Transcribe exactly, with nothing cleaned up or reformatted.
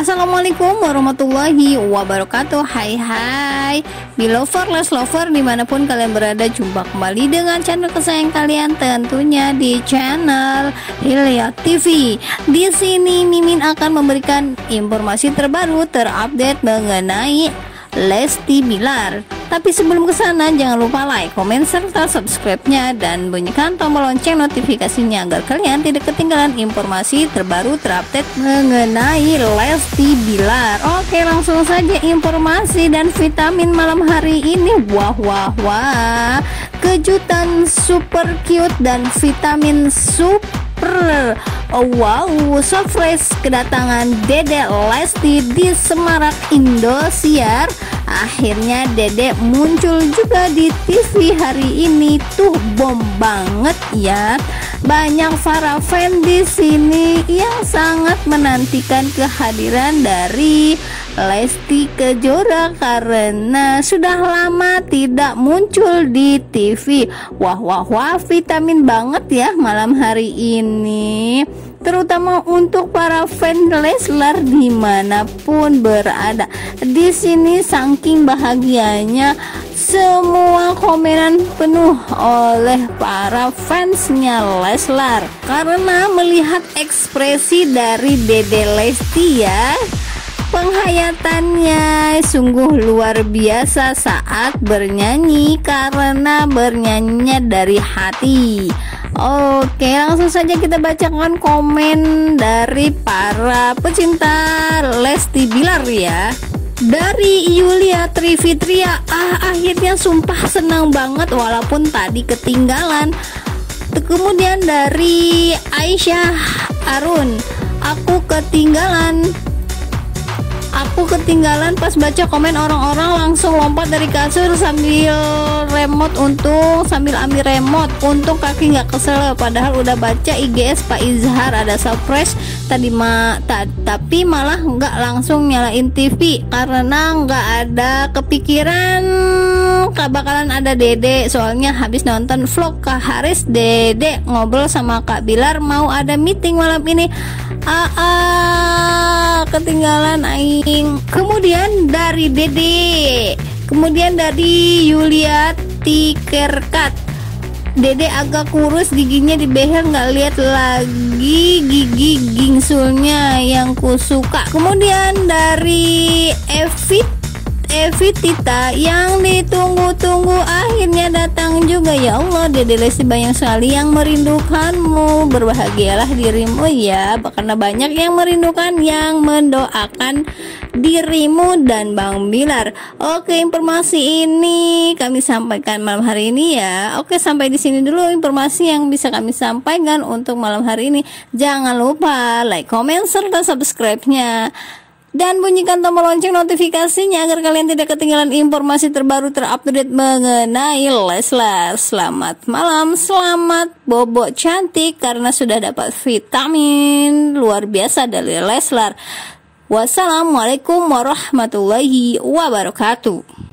Assalamualaikum warahmatullahi wabarakatuh. Hai hai Belover, Leslover, dimanapun kalian berada, jumpa kembali dengan channel kesayangan kalian, tentunya di channel Hilya T V. Di sini Mimin akan memberikan informasi terbaru terupdate mengenai Lesti Bilar. Tapi sebelum kesana, jangan lupa like, komen, serta subscribe-nya dan bunyikan tombol lonceng notifikasinya agar kalian tidak ketinggalan informasi terbaru terupdate mengenai Lesti Bilar. Oke, langsung saja informasi dan vitamin malam hari ini. Wah wah wah, kejutan super cute dan vitamin super oh, wow, surprise kedatangan Dede Lesti di Semarak Indosiar. Akhirnya Dede muncul juga di T V hari ini, tuh bom banget ya. Banyak para fan di sini yang sangat menantikan kehadiran dari Lesti Kejora karena sudah lama tidak muncul di T V. Wah wah wah, vitamin banget ya malam hari ini, terutama untuk para fan Leslar dimanapun berada. Di sini saking bahagianya, semua komenan penuh oleh para fansnya Leslar karena melihat ekspresi dari Dede Lesti ya. Penghayatannya sungguh luar biasa saat bernyanyi karena bernyanyinya dari hati. Oke, langsung saja kita bacakan komen dari para pecinta Lesti Bilar ya. Dari Yulia Trifitria, ah akhirnya sumpah senang banget walaupun tadi ketinggalan. Kemudian dari Aisyah Arun, aku ketinggalan Aku ketinggalan pas baca komen orang-orang langsung lompat dari kasur sambil remote, untung sambil ambil remote, untung kaki nggak kesel, padahal udah baca I G S Pak Izhar ada surprise tadi ma ta tapi malah nggak langsung nyalain T V karena nggak ada kepikiran bakalan ada Dede. Soalnya habis nonton vlog Kak Haris, Dede ngobrol sama Kak Bilar mau ada meeting malam ini. Ah, ah ketinggalan aing. Kemudian dari Dede, kemudian dari Yulia Tikerkat, Dede agak kurus, giginya dibehel, nggak lihat lagi gigi gingsulnya yang kusuka. Kemudian dari Evit Evitita, yang ditunggu-tunggu akhirnya datang juga. Ya Allah, Dede Lesti banyak sekali yang merindukanmu, berbahagialah dirimu ya, karena banyak yang merindukan, yang mendoakan dirimu dan Bang Bilar. Oke, informasi ini kami sampaikan malam hari ini ya. Oke, sampai di sini dulu informasi yang bisa kami sampaikan untuk malam hari ini. Jangan lupa like, komen, serta subscribe-nya dan bunyikan tombol lonceng notifikasinya agar kalian tidak ketinggalan informasi terbaru terupdate mengenai Leslar. Selamat malam, selamat bobo cantik karena sudah dapat vitamin luar biasa dari Leslar. Wassalamualaikum warahmatullahi wabarakatuh.